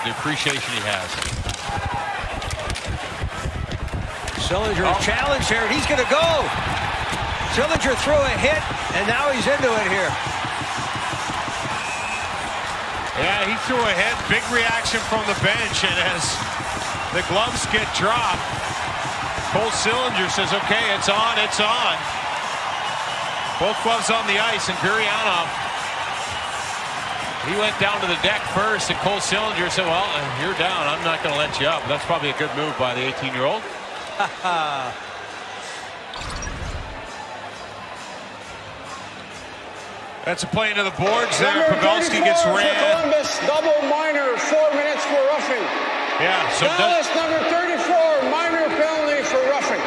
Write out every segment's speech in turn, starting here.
the appreciation he has. Sillinger's challenge here, and he's going to go. Sillinger threw a hit, and now he's into it here. Yeah, he threw a hit. Big reaction from the bench, and as the gloves get dropped, Cole Sillinger says, okay, it's on, it's on. Both gloves on the ice, and Gurianov, he went down to the deck first, and Cole Sillinger said, well, you're down. I'm not going to let you up. That's probably a good move by the 18-year-old. That's a play into the boards there. Pavelski gets ran. Columbus, double minor, 4 minutes for roughing. Yeah, so Dallas, number 34, minor penalty for roughing.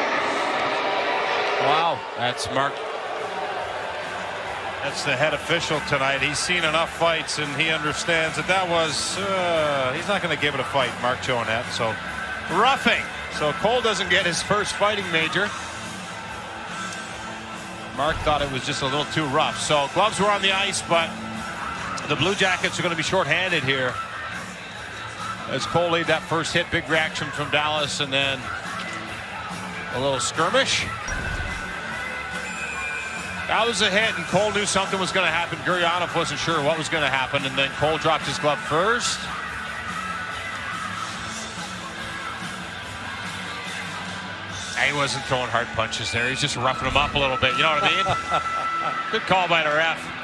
Wow, that's Mark. That's the head official tonight. He's seen enough fights, and he understands that that was, he's not going to give it a fight, Mark Jonette. So, roughing. So, Cole doesn't get his first fighting major. Mark thought it was just a little too rough. So, gloves were on the ice, but the Blue Jackets are going to be shorthanded here. As Cole laid that first hit, big reaction from Dallas, and then a little skirmish. That was a hit, and Cole knew something was going to happen. Gurianov wasn't sure what was going to happen, and then Cole dropped his glove first. He wasn't throwing hard punches there. He's just roughing him up a little bit. You know what I mean? Good call by the ref.